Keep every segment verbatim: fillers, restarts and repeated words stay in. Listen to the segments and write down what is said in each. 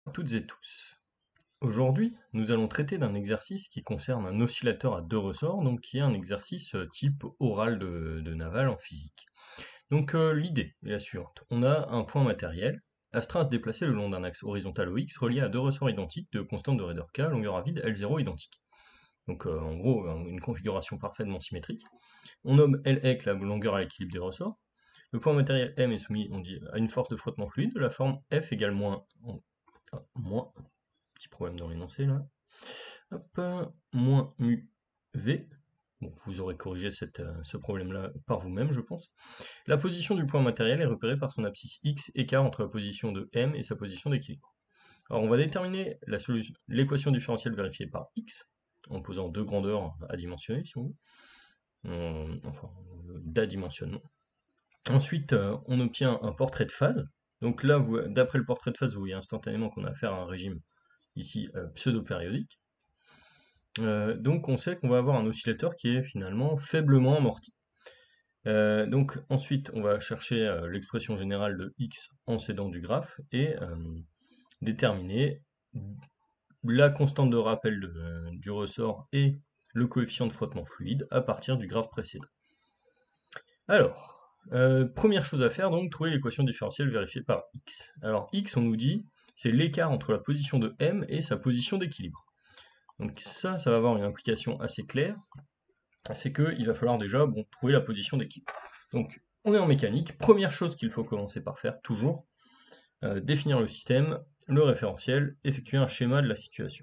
Toutes et tous. Aujourd'hui, nous allons traiter d'un exercice qui concerne un oscillateur à deux ressorts, donc qui est un exercice euh, type oral de, de Naval en physique. Donc euh, l'idée est la suivante. On a un point matériel, astreint à se déplacer le long d'un axe horizontal O X relié à deux ressorts identiques de constante de raideur K, longueur à vide L zéro identique. Donc euh, en gros, une configuration parfaitement symétrique. On nomme L E C la longueur à l'équilibre des ressorts. Le point matériel M est soumis, on dit, à une force de frottement fluide de la forme F égale moins, ah, moins petit problème dans l'énoncé là. Hop, moins mu V. Bon, vous aurez corrigé cette, euh, ce problème-là par vous-même, je pense. La position du point matériel est repérée par son abscisse X, écart entre la position de M et sa position d'équilibre. Alors, on va déterminer la solution, l'équation différentielle vérifiée par X, en posant deux grandeurs adimensionnées, si on veut. On, enfin, d'adimensionnement. Ensuite, euh, on obtient un portrait de phase. Donc là, d'après le portrait de phase, vous voyez instantanément qu'on a affaire à un régime ici euh, pseudo-périodique. Euh, donc on sait qu'on va avoir un oscillateur qui est finalement faiblement amorti. Euh, donc ensuite on va chercher euh, l'expression générale de x en s'aidant du graphe et euh, déterminer la constante de rappel de, euh, du ressort et le coefficient de frottement fluide à partir du graphe précédent. Alors, euh, première chose à faire donc, trouver l'équation différentielle vérifiée par x. Alors x, on nous dit, c'est l'écart entre la position de m et sa position d'équilibre. Donc ça, ça va avoir une implication assez claire, c'est qu'il va falloir déjà bon, trouver la position d'équilibre. Donc on est en mécanique, première chose qu'il faut commencer par faire, toujours, euh, définir le système, le référentiel, effectuer un schéma de la situation.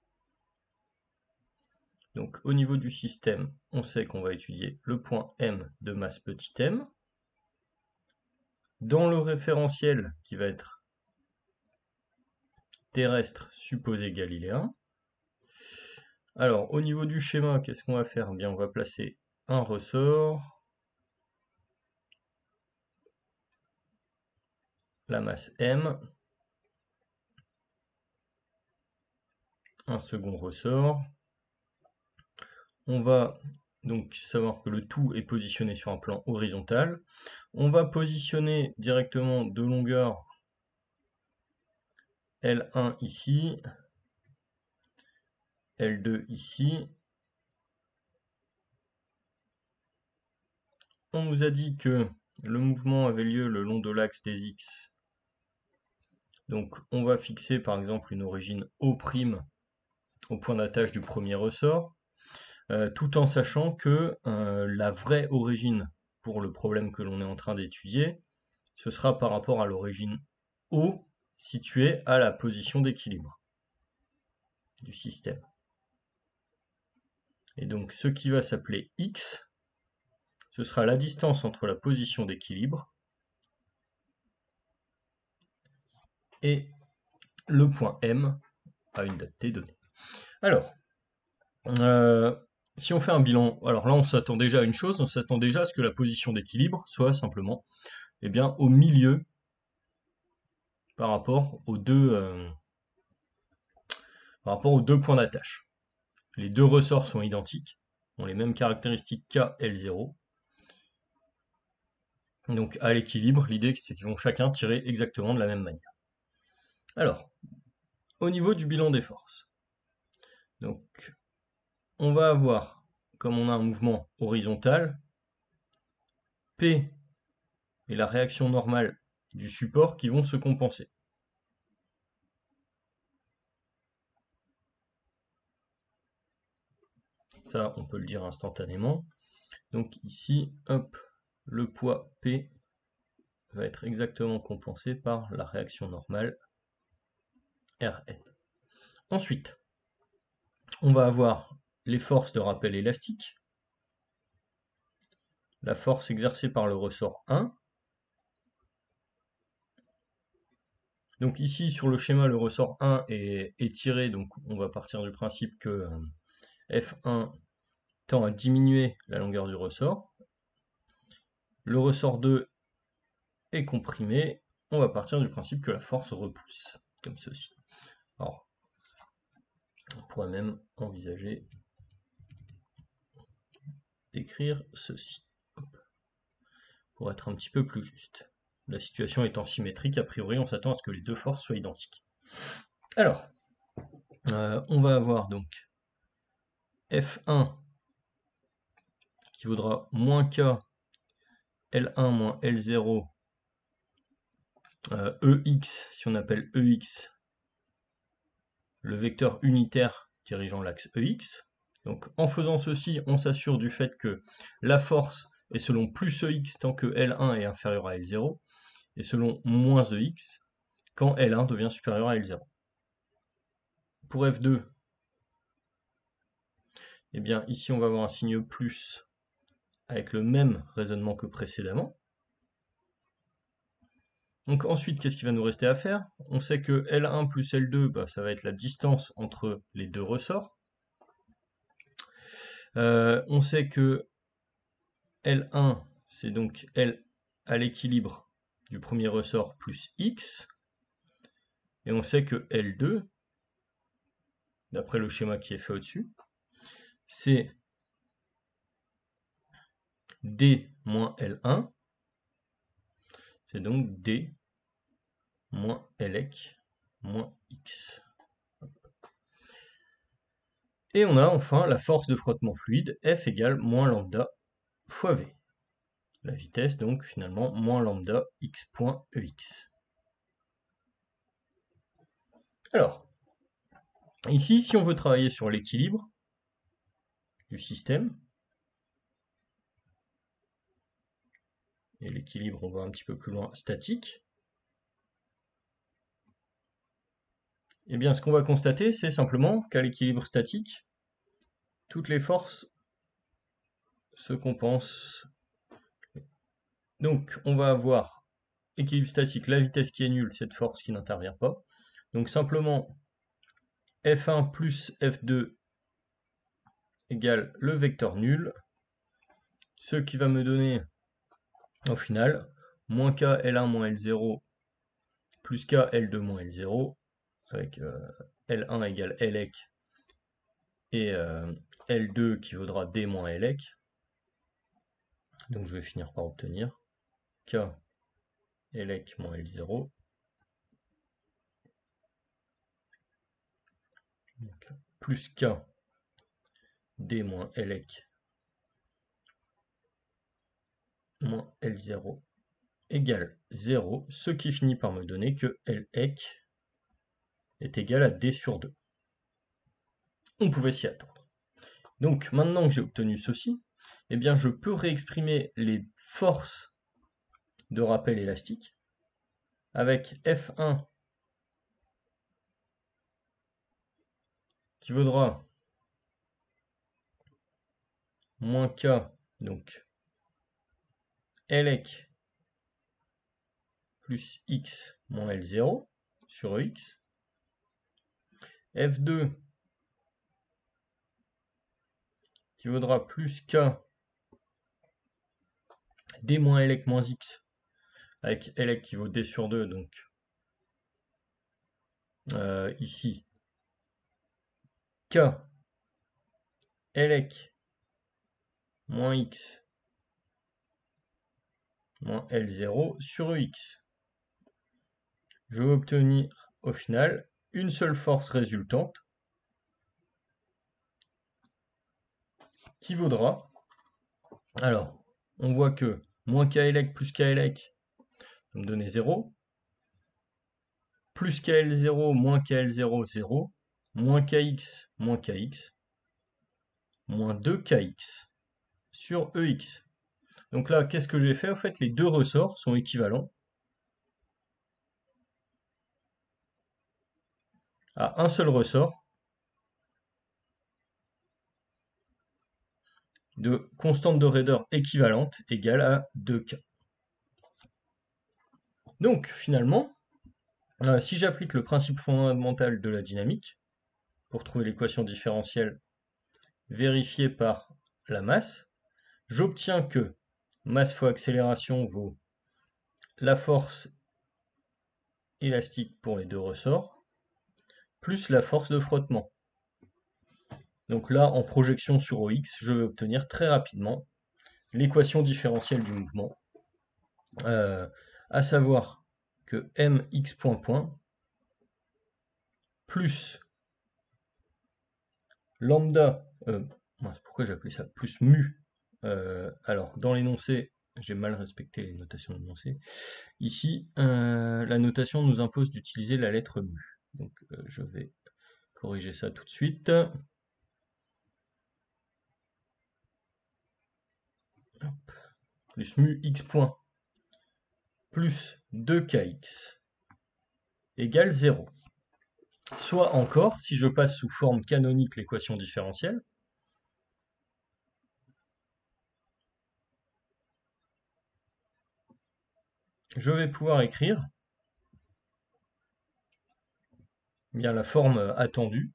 Donc au niveau du système, on sait qu'on va étudier le point M de masse petit m. Dans le référentiel qui va être terrestre supposé galiléen. Alors, au niveau du schéma, qu'est-ce qu'on va faire? Bien, on va placer un ressort, la masse M, un second ressort. On va donc savoir que le tout est positionné sur un plan horizontal. On va positionner directement de longueur L un ici, L deux ici. On nous a dit que le mouvement avait lieu le long de l'axe des X. Donc on va fixer par exemple une origine O' au point d'attache du premier ressort, euh, tout en sachant que euh, la vraie origine pour le problème que l'on est en train d'étudier, ce sera par rapport à l'origine O située à la position d'équilibre du système. Et donc ce qui va s'appeler X, ce sera la distance entre la position d'équilibre et le point M à une date T donnée. Alors, euh, si on fait un bilan, alors là on s'attend déjà à une chose, on s'attend déjà à ce que la position d'équilibre soit simplement eh bien, au milieu par rapport aux deux, euh, par rapport aux deux points d'attache. Les deux ressorts sont identiques, ont les mêmes caractéristiques K, L zéro. Donc à l'équilibre, l'idée c'est qu'ils vont chacun tirer exactement de la même manière. Alors, au niveau du bilan des forces, donc on va avoir, comme on a un mouvement horizontal, P et la réaction normale du support qui vont se compenser. Ça, on peut le dire instantanément. Donc ici, hop, le poids P va être exactement compensé par la réaction normale R N. Ensuite, on va avoir les forces de rappel élastique, la force exercée par le ressort un. Donc ici, sur le schéma, le ressort un est, est tiré, donc on va partir du principe que euh, F un tend à diminuer la longueur du ressort. Le ressort deux est comprimé, on va partir du principe que la force repousse, comme ceci. Alors, on pourrait même envisager d'écrire ceci, hop, pour être un petit peu plus juste. La situation étant symétrique, a priori, on s'attend à ce que les deux forces soient identiques. Alors, euh, on va avoir donc F un qui vaudra moins K L un moins L zéro euh, E X, si on appelle E X le vecteur unitaire dirigeant l'axe E X. Donc en faisant ceci, on s'assure du fait que la force est selon plus E X tant que L un est inférieur à L zéro, et selon moins E X quand L un devient supérieur à L zéro. Pour F deux, eh bien ici on va avoir un signe plus avec le même raisonnement que précédemment. Donc ensuite, qu'est-ce qui va nous rester à faire? On sait que L un plus L deux, bah, ça va être la distance entre les deux ressorts. Euh, on sait que L un, c'est donc L à l'équilibre du premier ressort plus X. Et on sait que L deux, d'après le schéma qui est fait au-dessus, c'est D moins L un. C'est donc D moins Lec moins X. Et on a enfin la force de frottement fluide, F égale moins lambda fois V. La vitesse, donc, finalement, moins lambda x point E X. Alors, ici, si on veut travailler sur l'équilibre du système, et l'équilibre, on va un petit peu plus loin, statique, eh bien, ce qu'on va constater, c'est simplement qu'à l'équilibre statique, toutes les forces se compensent. Donc, on va avoir équilibre statique, la vitesse qui est nulle, cette force qui n'intervient pas. Donc, simplement, F un plus F deux égale le vecteur nul, ce qui va me donner, au final, moins K L un moins L zéro plus K L deux moins L zéro, avec euh, L un égale Lec et euh, L deux qui vaudra D moins Lec. Donc je vais finir par obtenir K Lec moins L zéro plus K D moins Lec moins L zéro égale zéro, ce qui finit par me donner que Lec est égal à D sur deux. On pouvait s'y attendre. Donc maintenant que j'ai obtenu ceci, eh bien je peux réexprimer les forces de rappel élastique avec F un qui vaudra moins K, donc Lec plus X moins L zéro sur E X. F deux qui vaudra plus K D moins Lec moins X avec Lec qui vaut D sur deux, donc euh, ici K Lec moins X moins L zéro sur E X. Je vais obtenir au final une seule force résultante qui vaudra, alors on voit que moins K Lec plus K Lec va me donner zéro, plus K L zéro moins K L zéro, zéro, moins Kx moins Kx, moins deux K X sur E X. Donc là, qu'est-ce que j'ai fait? En fait, les deux ressorts sont équivalents à un seul ressort de constante de raideur équivalente égale à deux K. Donc finalement, euh, si j'applique le principe fondamental de la dynamique pour trouver l'équation différentielle vérifiée par la masse, j'obtiens que masse fois accélération vaut la force élastique pour les deux ressorts, plus la force de frottement. Donc là, en projection sur O X, je vais obtenir très rapidement l'équation différentielle du mouvement, euh, à savoir que mx point point plus lambda, euh, pourquoi j'ai appelé ça, plus mu, euh, alors dans l'énoncé, j'ai mal respecté les notations d'énoncé, ici, euh, la notation nous impose d'utiliser la lettre mu, donc euh, je vais corriger ça tout de suite. Hop. Plus mu x point plus deux k x égale zéro. Soit encore, si je passe sous forme canonique l'équation différentielle, je vais pouvoir écrire bien la forme attendue,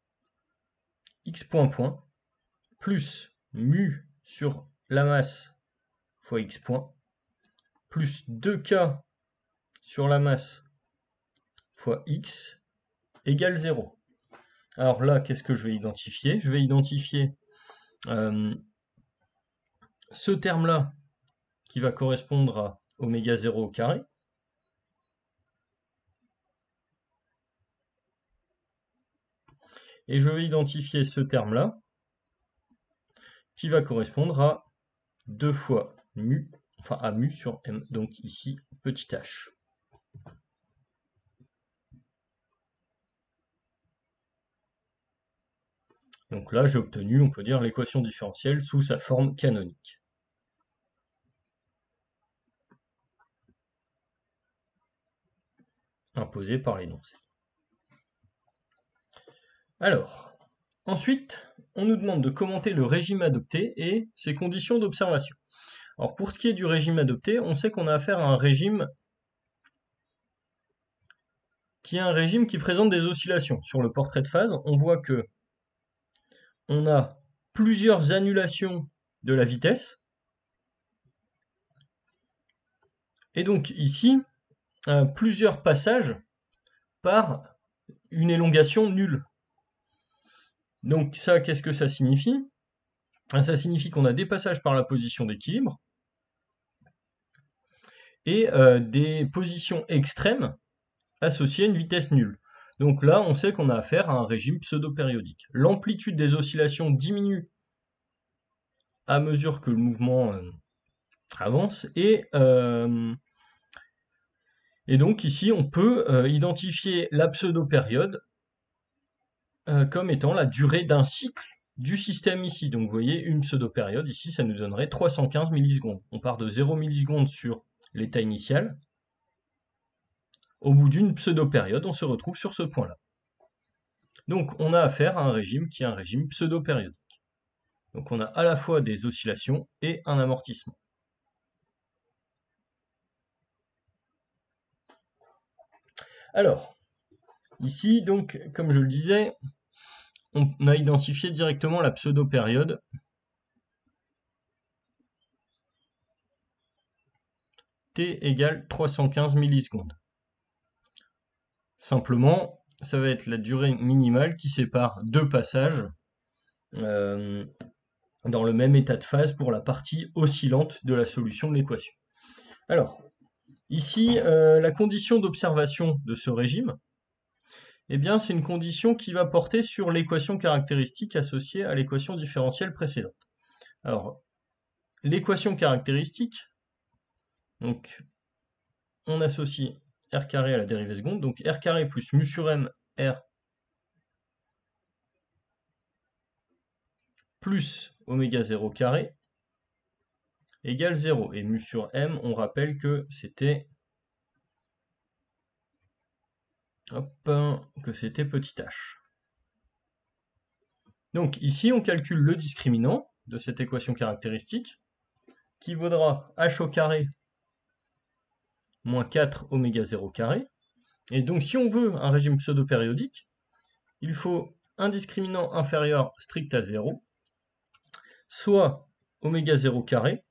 x point point plus mu sur la masse fois x point plus deux k sur la masse fois x égale zéro. Alors là, qu'est-ce que je vais identifier? Je vais identifier euh, ce terme-là qui va correspondre à oméga zéro au carré. Et je vais identifier ce terme-là qui va correspondre à deux fois mu, enfin à mu sur m, donc ici petit h. Donc là, j'ai obtenu, on peut dire, l'équation différentielle sous sa forme canonique. Imposée par l'énoncé. Alors, ensuite, on nous demande de commenter le régime adopté et ses conditions d'observation. Alors pour ce qui est du régime adopté, on sait qu'on a affaire à un régime qui est un régime qui présente des oscillations. Sur le portrait de phase, on voit que on a plusieurs annulations de la vitesse. Et donc ici, euh, plusieurs passages par une élongation nulle. Donc ça, qu'est-ce que ça signifie? Ça signifie qu'on a des passages par la position d'équilibre et euh, des positions extrêmes associées à une vitesse nulle. Donc là, on sait qu'on a affaire à un régime pseudo-périodique. L'amplitude des oscillations diminue à mesure que le mouvement euh, avance et, euh, et donc ici, on peut euh, identifier la pseudo-période euh, comme étant la durée d'un cycle du système ici. Donc vous voyez, une pseudo-période ici, ça nous donnerait trois cent quinze millisecondes. On part de zéro millisecondes sur l'état initial. Au bout d'une pseudo-période, on se retrouve sur ce point-là. Donc on a affaire à un régime qui est un régime pseudo-périodique. Donc on a à la fois des oscillations et un amortissement. Alors, ici, donc, comme je le disais, on a identifié directement la pseudo-période t égale trois cent quinze millisecondes. Simplement, ça va être la durée minimale qui sépare deux passages euh, dans le même état de phase pour la partie oscillante de la solution de l'équation. Alors, ici, euh, la condition d'observation de ce régime, eh bien, c'est une condition qui va porter sur l'équation caractéristique associée à l'équation différentielle précédente. Alors, l'équation caractéristique, donc, on associe r carré à la dérivée seconde, donc r carré plus mu sur m r plus oméga zéro carré égale zéro. Et mu sur m, on rappelle que c'était hop, que c'était petit h. Donc ici, on calcule le discriminant de cette équation caractéristique, qui vaudra h au carré moins quatre oméga zéro carré. Et donc si on veut un régime pseudo-périodique, il faut un discriminant inférieur strict à zéro, soit oméga zéro carré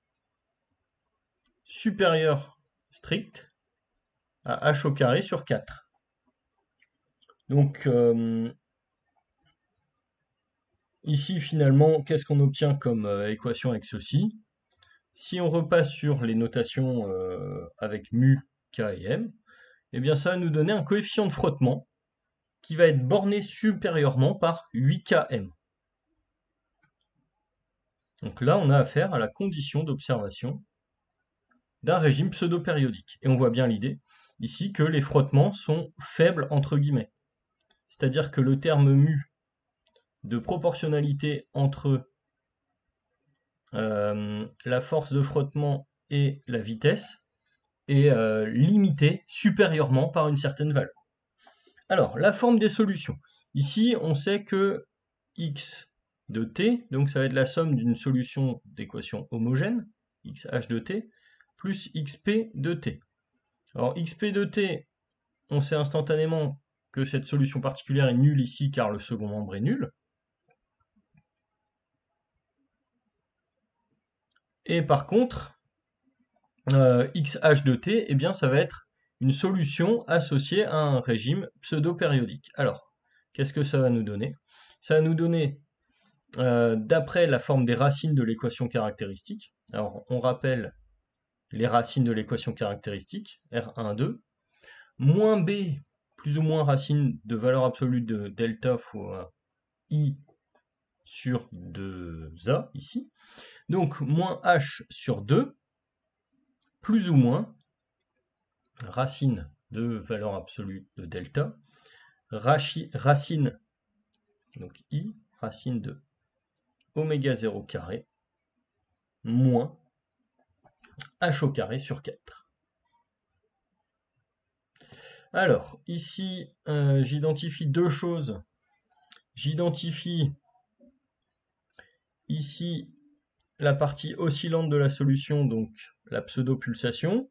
supérieur strict à h au carré sur quatre. Donc euh, ici finalement, qu'est-ce qu'on obtient comme euh, équation avec ceci? Si on repasse sur les notations euh, avec mu, k et m, eh bien ça va nous donner un coefficient de frottement qui va être borné supérieurement par huit K M. Donc là, on a affaire à la condition d'observation d'un régime pseudo-périodique. Et on voit bien l'idée ici que les frottements sont faibles entre guillemets. C'est-à-dire que le terme mu de proportionnalité entre euh, la force de frottement et la vitesse est euh, limité supérieurement par une certaine valeur. Alors, la forme des solutions. Ici, on sait que x de t, donc ça va être la somme d'une solution d'équation homogène, xh de t, plus xp de t. Alors, xp de t, on sait instantanément que cette solution particulière est nulle ici, car le second membre est nul. Et par contre, euh, xh de t, eh bien, ça va être une solution associée à un régime pseudo-périodique. Alors, qu'est-ce que ça va nous donner? Ça va nous donner, euh, d'après la forme des racines de l'équation caractéristique, alors on rappelle les racines de l'équation caractéristique, R un, deux, moins B, plus ou moins racine de valeur absolue de delta fois I sur deux A, ici. Donc, moins H sur deux, plus ou moins racine de valeur absolue de delta, racine, donc I, racine de oméga zéro carré, moins H au carré sur quatre. Alors, ici, euh, j'identifie deux choses. J'identifie ici la partie oscillante de la solution, donc la pseudo-pulsation.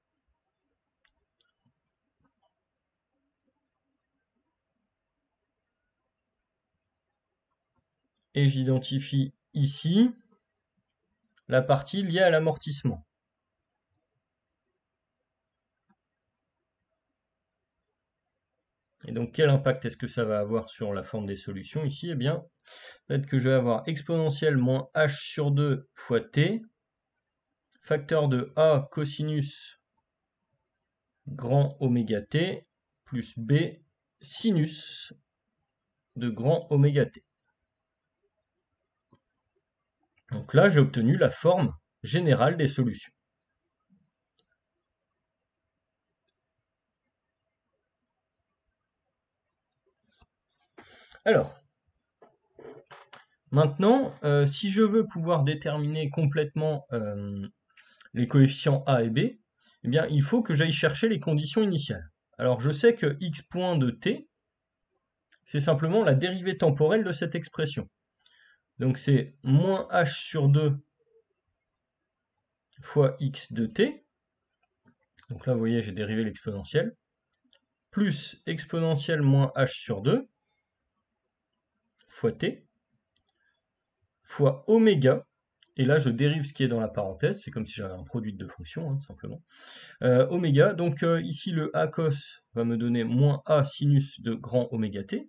Et j'identifie ici la partie liée à l'amortissement. Et donc, quel impact est-ce que ça va avoir sur la forme des solutions ici? Eh bien, peut-être que je vais avoir exponentielle moins h sur deux fois t, facteur de a cosinus grand oméga t, plus b sinus de grand oméga t. Donc là, j'ai obtenu la forme générale des solutions. Alors, maintenant, euh, si je veux pouvoir déterminer complètement euh, les coefficients a et b, eh bien, il faut que j'aille chercher les conditions initiales. Alors, je sais que x point de t, c'est simplement la dérivée temporelle de cette expression. Donc, c'est moins h sur deux fois x de t. Donc là, vous voyez, j'ai dérivé l'exponentielle. Plus exponentielle moins h sur deux fois t fois oméga. Et là, je dérive ce qui est dans la parenthèse. C'est comme si j'avais un produit de deux fonctions, hein, simplement. Euh, oméga, donc euh, ici le a cos va me donner moins a sinus de grand oméga t.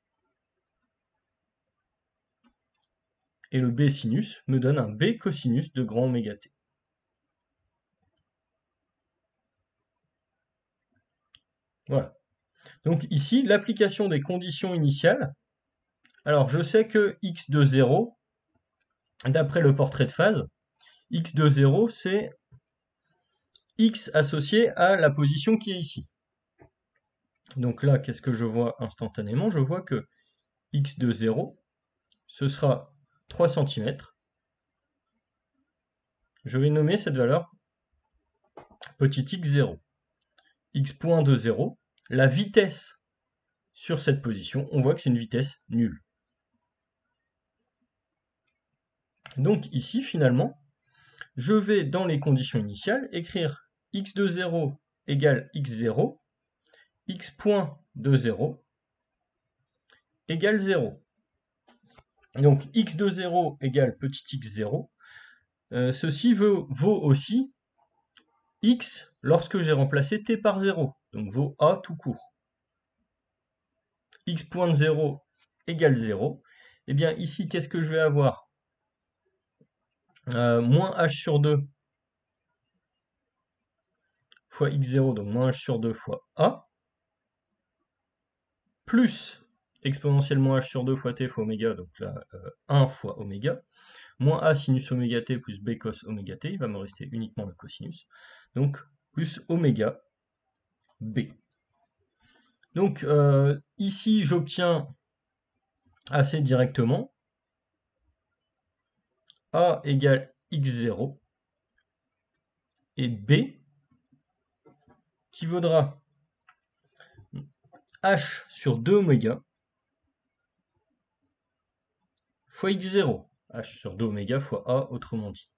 Et le b sinus me donne un b cosinus de grand oméga t. Voilà. Donc ici, l'application des conditions initiales. Alors je sais que x de zéro, d'après le portrait de phase, x de zéro c'est x associé à la position qui est ici. Donc là, qu'est-ce que je vois instantanément? Je vois que x de zéro, ce sera trois centimètres. Je vais nommer cette valeur petit x zéro. X point de zéro, la vitesse sur cette position, on voit que c'est une vitesse nulle. Donc ici, finalement, je vais dans les conditions initiales écrire x de zéro égale x zéro, x point de zéro égale zéro. Donc x de zéro égale petit x zéro. Euh, ceci vaut, vaut aussi x lorsque j'ai remplacé t par zéro, donc vaut a tout court. X point de zéro égale zéro. Et bien ici, qu'est-ce que je vais avoir? euh, Moins h sur deux fois x zéro, donc moins h sur deux fois a, plus exponentielle moins h sur deux fois t fois oméga, donc là, euh, un fois oméga, moins a sinus oméga t plus b cos oméga t, il va me rester uniquement le cosinus, donc plus oméga b. Donc euh, ici, j'obtiens assez directement a égale x zéro et b qui vaudra h sur deux oméga fois x zéro, h sur deux oméga fois a autrement dit.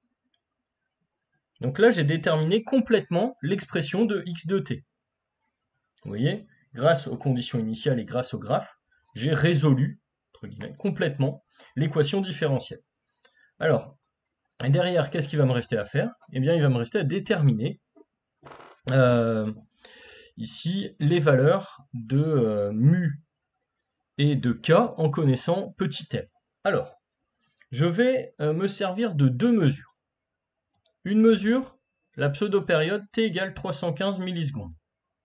Donc là, j'ai déterminé complètement l'expression de x de t. Vous voyez, grâce aux conditions initiales et grâce au graphe, j'ai résolu, entre guillemets, complètement l'équation différentielle. Alors, derrière, qu'est-ce qu'il va me rester à faire? Eh bien, il va me rester à déterminer euh, ici les valeurs de euh, mu et de k en connaissant petit m. Alors, je vais euh, me servir de deux mesures. Une mesure, la pseudo-période t égale trois cent quinze millisecondes.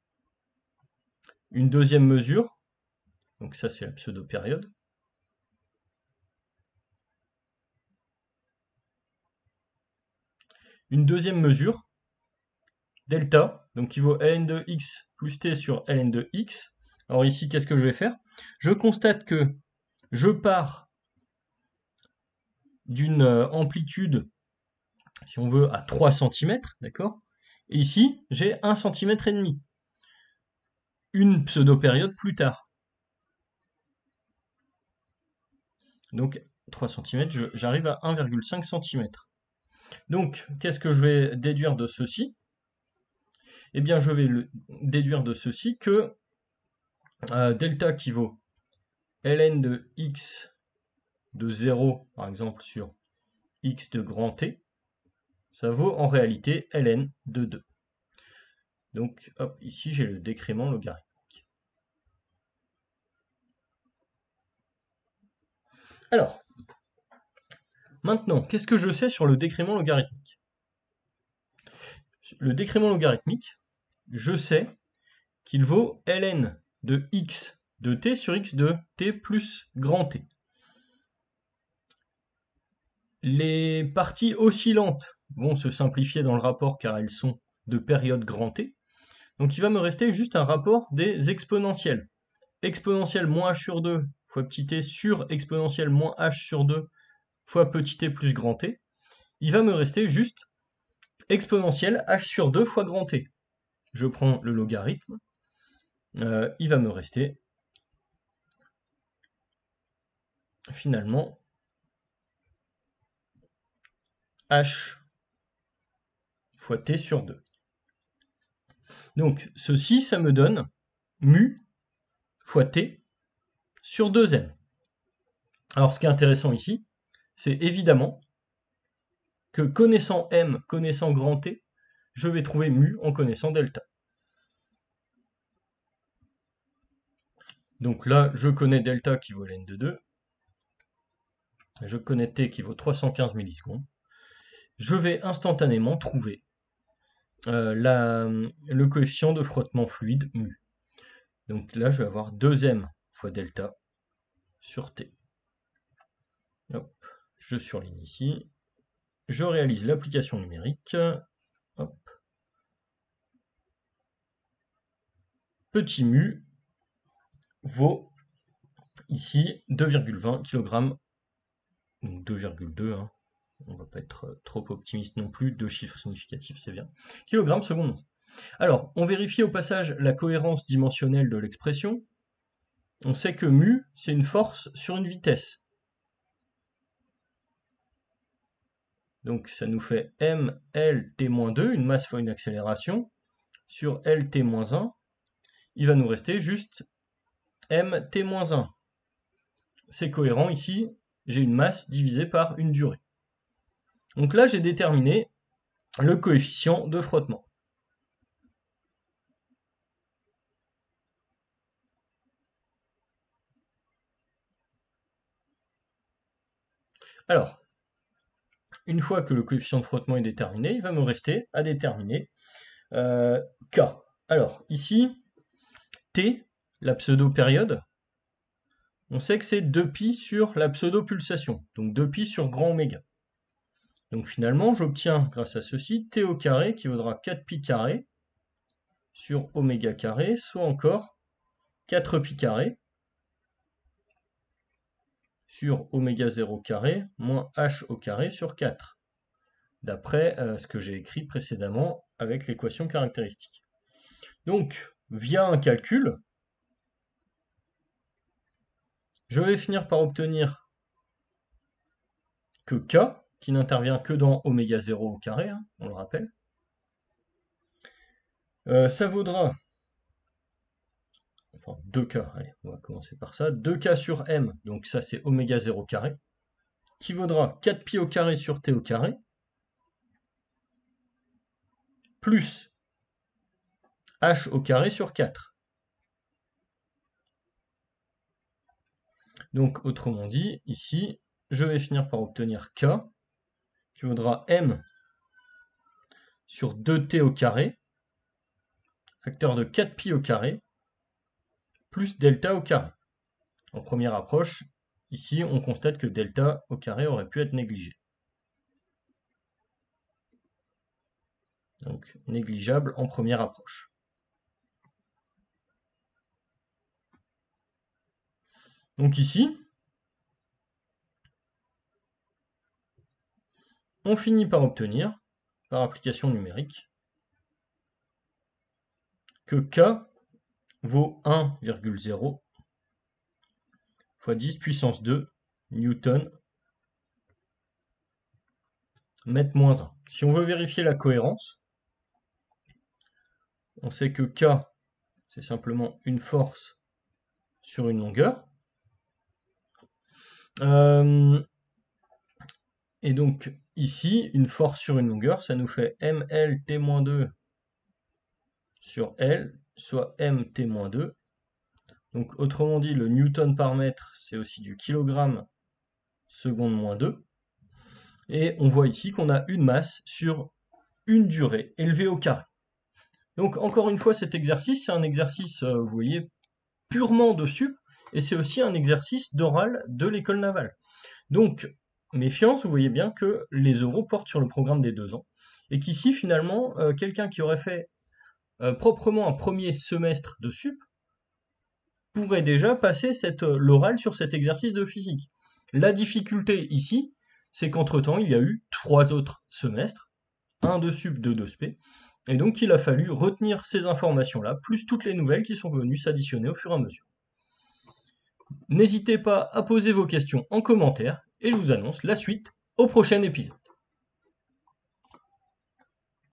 Une deuxième mesure, donc ça c'est la pseudo-période. Une deuxième mesure, delta, donc qui vaut ln de x plus t sur ln de x. Alors ici, qu'est-ce que je vais faire? Je constate que je pars d'une amplitude, si on veut, à trois centimètres, d'accord? Et ici, j'ai un centimètre et demi. Une pseudo-période plus tard. Donc, trois centimètres, j'arrive à un virgule cinq centimètres. Donc, qu'est-ce que je vais déduire de ceci? Eh bien, je vais le déduire de ceci que euh, delta qui vaut ln de x de zéro, par exemple, sur x de grand T, ça vaut en réalité ln de deux. Donc, hop, ici, j'ai le décrément logarithmique. Alors, maintenant, qu'est-ce que je sais sur le décrément logarithmique? Le décrément logarithmique, je sais qu'il vaut ln de x de t sur x de t plus grand T. Les parties oscillantes vont se simplifier dans le rapport car elles sont de période grand T. Donc il va me rester juste un rapport des exponentielles. Exponentielle moins h sur deux fois petit t sur exponentielle moins h sur deux fois petit t plus grand T. Il va me rester juste exponentielle h sur deux fois grand T. Je prends le logarithme. Euh, il va me rester finalement h fois t sur deux. Donc ceci, ça me donne mu fois t sur deux m. Alors ce qui est intéressant ici, c'est évidemment que connaissant m, connaissant grand T, je vais trouver mu en connaissant delta. Donc là, je connais delta qui vaut ln de deux. Je connais t qui vaut trois cent quinze millisecondes. Je vais instantanément trouver euh, la, le coefficient de frottement fluide mu. Donc là, je vais avoir deux m fois delta sur t. Hop, je surligne ici. Je réalise l'application numérique. Hop. Petit mu vaut ici deux virgule vingt kg, donc deux virgule deux, hein. On ne va pas être trop optimiste non plus, deux chiffres significatifs, c'est bien, kilogramme seconde. Alors, on vérifie au passage la cohérence dimensionnelle de l'expression. On sait que mu, c'est une force sur une vitesse. Donc ça nous fait m L T moins deux, une masse fois une accélération, sur L T moins un. Il va nous rester juste m T moins un. C'est cohérent ici, j'ai une masse divisée par une durée. Donc là, j'ai déterminé le coefficient de frottement. Alors, une fois que le coefficient de frottement est déterminé, il va me rester à déterminer euh, K. Alors, ici, T, la pseudo-période, on sait que c'est deux pi sur la pseudo-pulsation, donc deux pi sur grand oméga. Donc finalement, j'obtiens, grâce à ceci, t au carré qui vaudra quatre pi carré sur oméga carré, soit encore quatre pi carré sur oméga zéro carré moins h au carré sur quatre, d'après euh, ce que j'ai écrit précédemment avec l'équation caractéristique. Donc, via un calcul, je vais finir par obtenir que K, qui n'intervient que dans oméga zéro au carré, hein, on le rappelle, euh, ça vaudra, enfin deux K, allez, on va commencer par ça, deux K sur M, donc ça c'est oméga zéro carré, qui vaudra quatre pi au carré sur T au carré, plus H au carré sur quatre. Donc, autrement dit, ici, je vais finir par obtenir K, qui vaudra M sur deux T au carré, facteur de quatre pi au carré, plus delta au carré. En première approche, ici, on constate que delta au carré aurait pu être négligé. Donc, négligeable en première approche. Donc ici, on finit par obtenir, par application numérique, que K vaut un virgule zéro fois dix puissance deux newton mètre moins un. Si on veut vérifier la cohérence, on sait que K, c'est simplement une force sur une longueur. Euh, et donc, ici, une force sur une longueur, ça nous fait M L T moins deux sur L, soit M T moins deux. Donc, autrement dit, le newton par mètre, c'est aussi du kilogramme seconde moins deux. Et on voit ici qu'on a une masse sur une durée élevée au carré. Donc, encore une fois, cet exercice, c'est un exercice, euh, vous voyez, purement de sup, et c'est aussi un exercice d'oral de l'école navale. Donc, méfiance, vous voyez bien que les oraux portent sur le programme des deux ans, et qu'ici, finalement, euh, quelqu'un qui aurait fait euh, proprement un premier semestre de sup pourrait déjà passer cette, euh, l'oral sur cet exercice de physique. La difficulté ici, c'est qu'entre-temps, il y a eu trois autres semestres, un de sup, deux de spé, et donc il a fallu retenir ces informations-là, plus toutes les nouvelles qui sont venues s'additionner au fur et à mesure. N'hésitez pas à poser vos questions en commentaire, et je vous annonce la suite au prochain épisode.